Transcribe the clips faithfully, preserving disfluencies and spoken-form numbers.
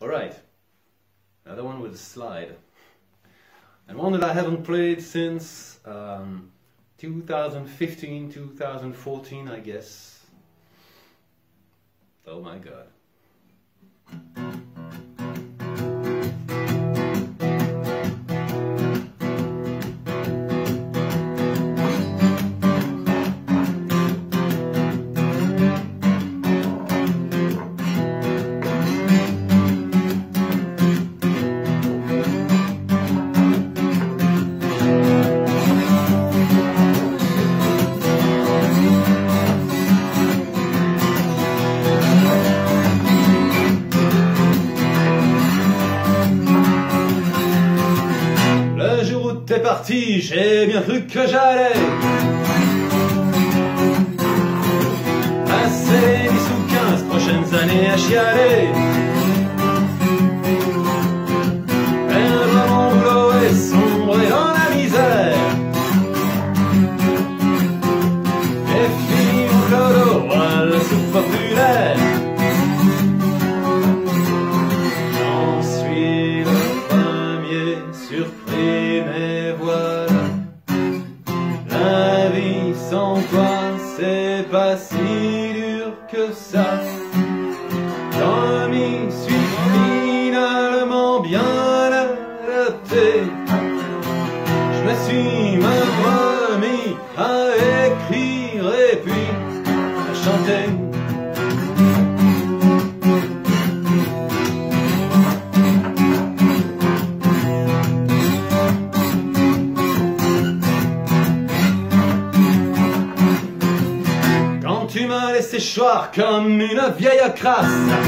Alright, another one with a slide. And one that I haven't played since um, two thousand fifteen, two thousand fourteen, I guess. Oh my god. T'es parti, j'ai bien cru que j'allais passer dix ou quinze prochaines années à chialer, perdre mon boulot et sombrer dans la misère, et finir au clodo à la soupe populaire. J'en suis le premier surpris, mais voilà, la vie sans toi c'est pas si dur que ça. Je m'y suis finalement bien adapté, je me suis même remis à écrire et puis à chanter. Tu m'as laissé choir comme une vieille crasse.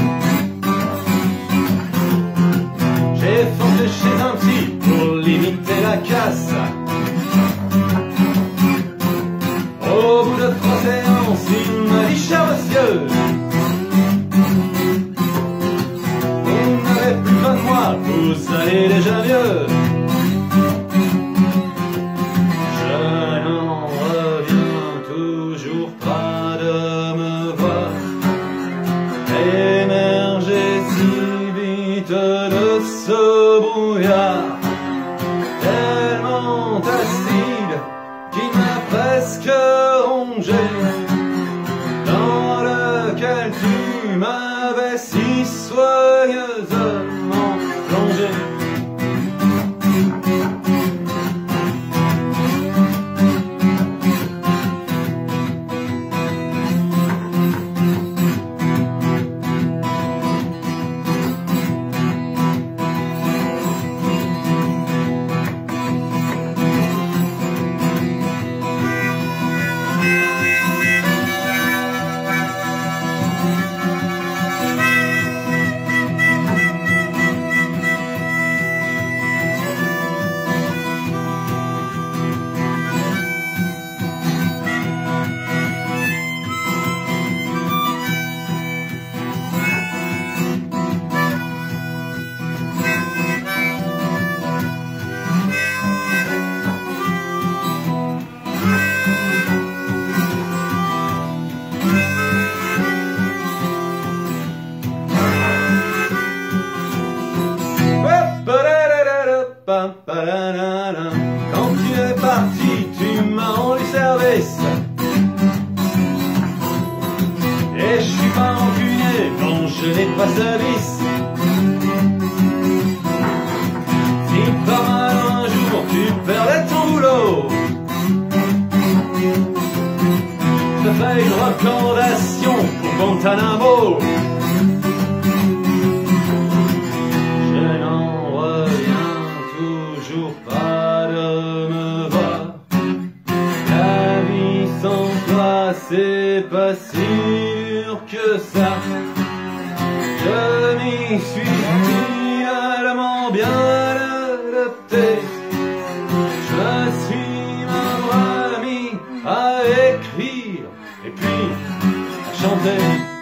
J'ai foncé chez un psy pour limiter la casse. Au bout de trois séances, il m'a dit: cher monsieur, vous n'avez plus besoin de moi, vous allez déjà mieux. Je n'en reviens toujours pas de me voir émerger si vite de ce brouillard tellement acide qui m'a presque rongé, dans lequel tu m'avais si soigneusement plongé. Quand tu es parti, tu m'as rendu service, et je suis pas rancunier quand je n'ai pas service. Si par mal un jour tu perdais ton boulot, je te fais une recommandation pour Guantanamo. Je n'en reviens toujours pas de me voir, la vie sans toi c'est pas si dur que ça. Je m'y suis finalement bien adapté, je me suis même remis à écrire et puis à chanter.